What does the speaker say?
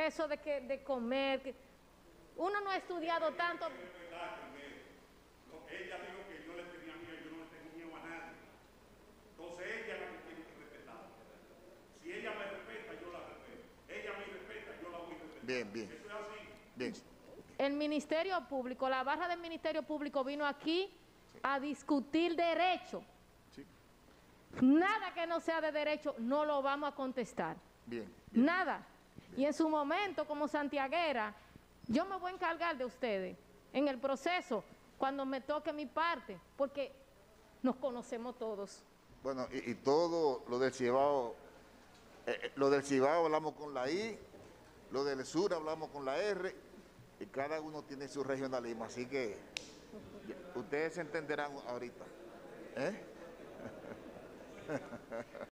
eso de comer, uno no ha estudiado tanto. Ella dijo que yo le tenía miedo, yo no le tengo miedo a nadie. Entonces ella es la que tiene que respetar. Si ella me respeta, yo la respeto. Ella me respeta, yo la voy a respetar. Bien, bien. Eso es así. Bien. El Ministerio Público, la barra del Ministerio Público vino aquí a discutir derecho. Sí. Nada que no sea de derecho no lo vamos a contestar. Bien. Bien. Nada. Y en su momento, como santiaguera, yo me voy a encargar de ustedes en el proceso cuando me toque mi parte, porque nos conocemos todos. Bueno, y todo lo del Cibao hablamos con la I, lo del sur hablamos con la R, y cada uno tiene su regionalismo, así que ustedes se entenderán ahorita. ¿Eh?